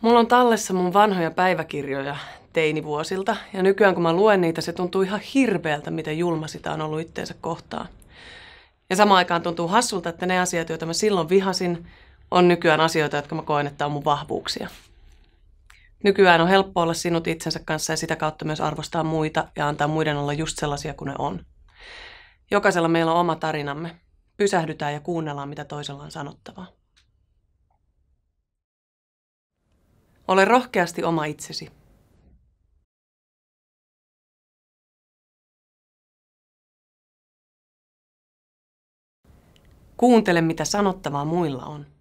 Mulla on tallessa mun vanhoja päiväkirjoja teinivuosilta, ja nykyään kun mä luen niitä, se tuntuu ihan hirveältä, miten julma sitä on ollut itteensä kohtaan. Ja samaan aikaan tuntuu hassulta, että ne asiat, joita mä silloin vihasin, on nykyään asioita, jotka mä koen, että on mun vahvuuksia. Nykyään on helppo olla sinut itsensä kanssa ja sitä kautta myös arvostaa muita ja antaa muiden olla just sellaisia kuin ne on. Jokaisella meillä on oma tarinamme. Pysähdytään ja kuunnellaan, mitä toisella on sanottavaa. Ole rohkeasti oma itsesi. Kuuntele, mitä sanottavaa muilla on.